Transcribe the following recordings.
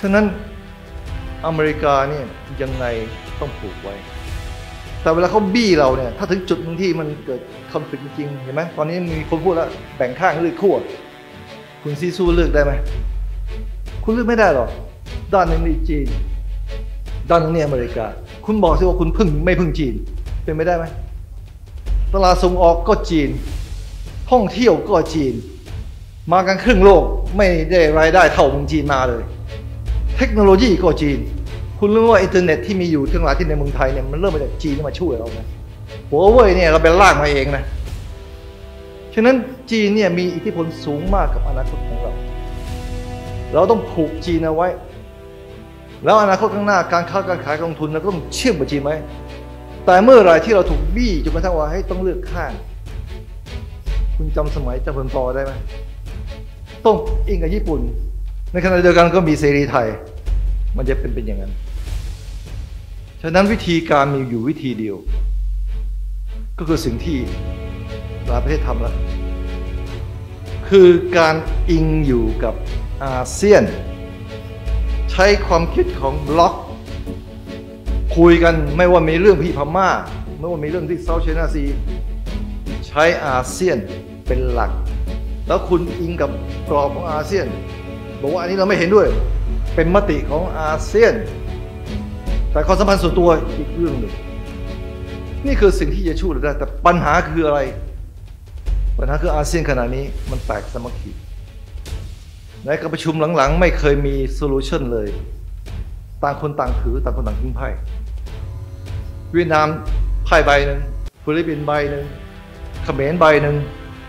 ฉะนั้นอเมริกาเนี่ยยังไงต้องผูกไว้แต่เวลาเขาบี้เราเนี่ยถ้าถึงจุดนึงที่มันเกิดคอนฟ lict จริงๆเห็นไหมตอนนี้มีคนพูดแล้วแบ่งข้างเลือกขั้วคุณซีซูเลือกได้ไหมคุณเลือกไม่ได้หรอกด้านหนึ่งนี่จีนด้านหนึ่งนี่อเมริกาคุณบอกสิว่าคุณไม่พึ่งจีนเป็นไม่ได้ไหมตลาดส่งออกก็จีนท่องเที่ยวก็จีนมากันครึ่งโลกไม่ได้รายได้เท่าเมืองจีนมาเลยเทคโนโลยีก็จีนคุณรู้ว่าอินเทอร์เน็ตที่มีอยู่ทั้งหลายที่ในเมืองไทยเนี่ยมันเริ่มมาจากจีนที่มาช่วยเรานะหัวเว่ยเนี่ยเราเป็นล่างมาเองนะฉะนั้นจีนเนี่ยมีอิทธิพลสูงมากกับอนาคตของเราต้องผูกจีนเอาไว้แล้วอนาคตข้างหน้าการค้าการขายการลงทุนเราก็ต้องเชื่อมกับจีนไหมแต่เมื่อไรที่เราถูกบี้จนกระทั่งว่าให้ต้องเลือกข้างคุณจำสมัยเจ้าพลป.ได้ไหมต้องอิงกับญี่ปุ่นในขณะเดียวกันก็มีเสรีไทยมันจะเป็นอย่างนั้นฉะนั้นวิธีการมีอยู่วิธีเดียวก็คือสิ่งที่หลายประเทศทำแล้วคือการอิงอยู่กับอาเซียนใช้ความคิดของบล็อกคุยกันไม่ว่ามีเรื่องพี่พม่าไม่ว่ามีเรื่องที่เซาท์ไชน่าซีใช้อาเซียนเป็นหลักแล้วคุณอิงกับกรอบของอาเซียนบอกว่าอันนี้เราไม่เห็นด้วยเป็นมติของอาเซียนแต่ความสัมพันธ์ส่วนตัวอีกเรื่องหนึ่งนี่คือสิ่งที่จะช่วยเราได้แต่ปัญหาคืออะไรปัญหาคืออาเซียนขณะนี้มันแตกสามัคคีในการประชุมหลังๆไม่เคยมีโซลูชันเลยต่างคนต่างถือต่างคนต่างทิ้งไพ่เวียดนามไพ่ใบหนึ่งฟิลิปปินส์ใบหนึ่งเขมรใบหนึ่ง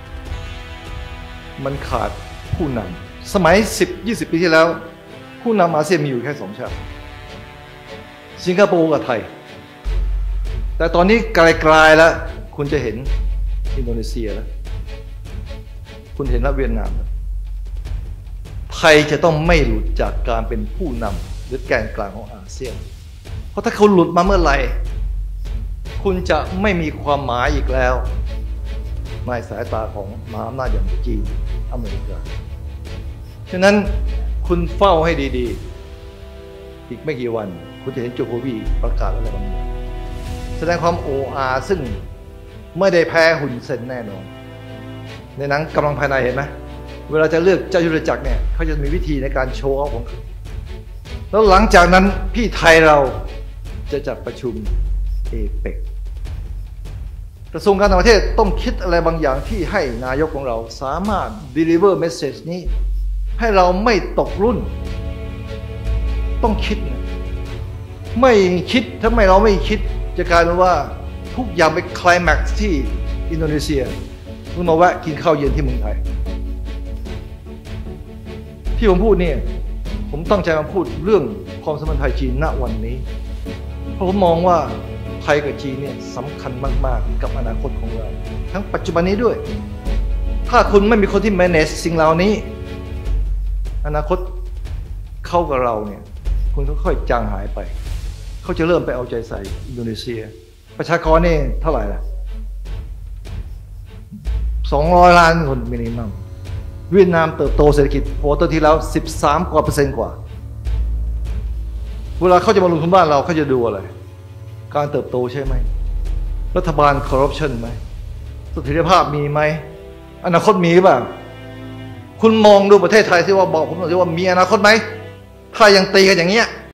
มันขาดผู้นำสมัย 10-20 ปีที่แล้วผู้นำอาเซียนมีอยู่แค่2 ชาติสิงคโปร์กับไทยแต่ตอนนี้ไกลๆแล้วคุณจะเห็นอินโดนีเซียแล้วคุณเห็นแล้วเวียดนามไทยจะต้องไม่หลุดจากการเป็นผู้นำหรือแกนกลางของอาเซียนเพราะถ้าเขาหลุดมาเมื่อไหร่คุณจะไม่มีความหมายอีกแล้วในสายตาของมหาอำนาจอย่างจีนอเมริกาฉะนั้นคุณเฝ้าให้ดีๆอีกไม่กี่วันคุณจะเห็นโจโควีประกาศอะไรบางอย่างแสดงความโออาซึ่งไม่ได้แพ้หุ่นเซนแน่นอนในหนังกำลังภายในเห็นไหมเวลาจะเลือกเจ้ายุทธจักรเนี่ยเขาจะมีวิธีในการโชว์ของเขาแล้วหลังจากนั้นพี่ไทยเราจะจัดประชุมเอเปกกระทรวงการต่างประเทศต้องคิดอะไรบางอย่างที่ให้นายกของเราสามารถ deliver message นี้ให้เราไม่ตกรุ่นต้องคิดนะไม่คิดถ้าไม่เราไม่คิดจะกลายเป็นว่าทุกอย่างไปไคลแม็กซ์ที่อินโดนีเซียคุณมาแวะกินข้าวเย็นที่เมืองไทยที่ผมพูดเนี่ยผมตั้งใจมาพูดเรื่องความสัมพันธ์ไทยจีนณวันนี้เพราะผมมองว่าไทยกับจีนเนี่ยสำคัญมากๆกับอนาคตของเราทั้งปัจจุบันนี้ด้วยถ้าคุณไม่มีคนที่ manage สิ่งเหล่านี้อนาคตเข้ากับเราเนี่ยคุณค่อยๆจางหายไปเขาจะเริ่มไปเอาใจใส่อินโดนีเซียประชากรนี่เท่าไหร่ล่ะ200 ล้านคนมินิมัมเวียดนามเติบโตเศรษฐกิจโควอเตอร์ที่แล้ว13%กว่าเวลาเขาจะมาลงทุนบ้านเราเขาจะดูอะไรการเติบโตใช่ไหมรัฐบาลคอร์รัปชันไหมเสถียรภาพมีไหมอนาคตมีหรือเปล่าคุณมองดูประเทศไทยที่ว่าบอกผมหน่อยว่ามีอนาคตไหมถ้ายังตีกันอย่างเงี้ย